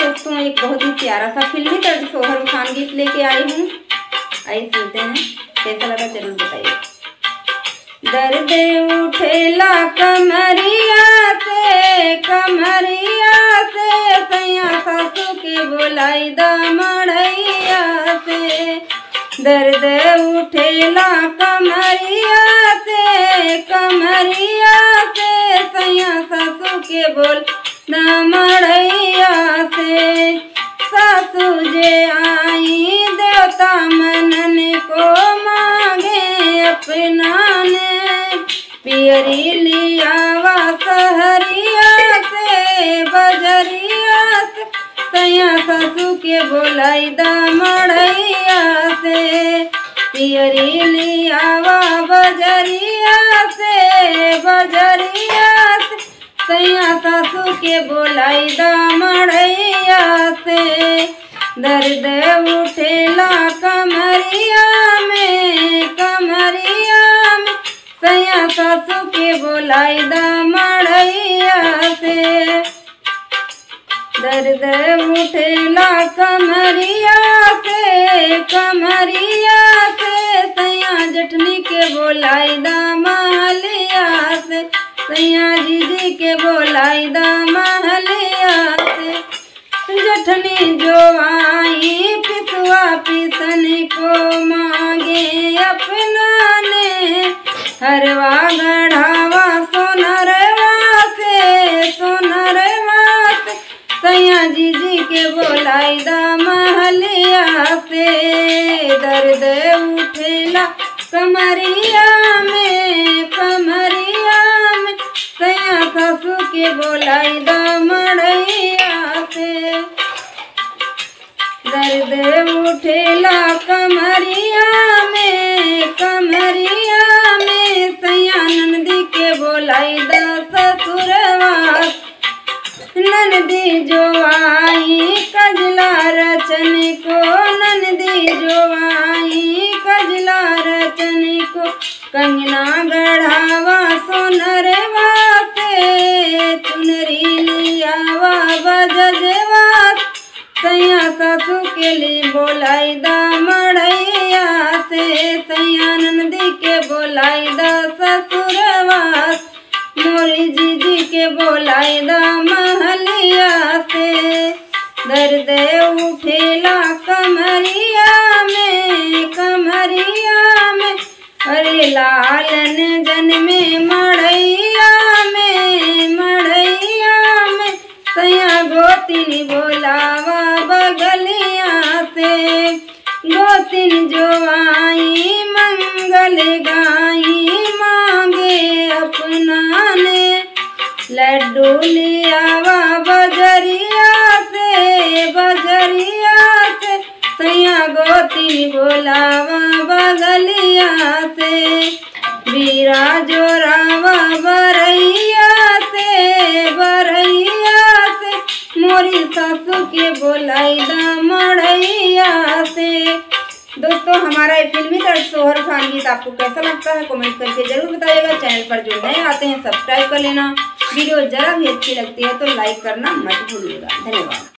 दोस्तों एक बहुत ही प्यारा सा फिल्मी दर्द सोहर खान गीत लेके आई हूँ। आइए सुनते हैं, कैसा लगा जरूर बताइए। दर्द उठेला कमरिया से सैया सासू के बोलाई दा मड़ैया से। दर्द उठेला कमरिया से सैया सासू के बोल दा मड़ैया से। सासू जे आई देवता मनन को मांगे अपना ने। पियरी लियावा सहरिया से बजरिया से सैया सासू के बोलाई दा मड़ैया से। पियरी लियावा बजरिया से सैया सासू के बोलाई दा मड़ैया से। दर्द उठेला कमरिया में सैया सासू के बोलाई दा मड़ैया से। दर्द उठेला कमरिया से सैया जठनी के बोलाई दा महलिया से। सैया जीजी के बोलाई दा महलिया से। जठनी जो आई पिसवा पिसन को मांगे अपना ने। हरवा गढ़ावा सोनरवा से सैया जीजी के बोलाई दा महलिया से। दर्द उठेला कमरिया में सैया सासू के बोलाई दा मड़ैया से। दर्द उठेला कमरिया में सैया नंदी के बोलाई दा ससुरवा। नंदी जो आई कजला रचन को कंगना गढ़ावा सोनरवा से। चुनरी लियावा बजजवा सैया सासू के लिए बोलाई दा मड़ैया से। सैया नंदी के बोलाई दा ससुरवा। मोरी जीजी के बोलाई दा महलिया से। दर्द उठेला कमरिया में अरे लालन जन्मे मड़ैया में सैया गोतिन बोलावा बगलिया से। गोतिन जो आई मंगल गाई मांगे अपना ने। लड्डू लियावा बजरिया से सैया गोतिन बोलावा बगलिया से। बीरा जोरावा बरैया से मोरी सासू के बोलाई दा मड़ैया से। दोस्तों हमारा ये फिल्मी दर्द सोहर खान गीत आपको कैसा लगता है कमेंट करके जरूर बताइएगा। चैनल पर जो नए आते हैं सब्सक्राइब कर लेना। वीडियो जरा भी अच्छी लगती है तो लाइक करना मत भूलिएगा। धन्यवाद।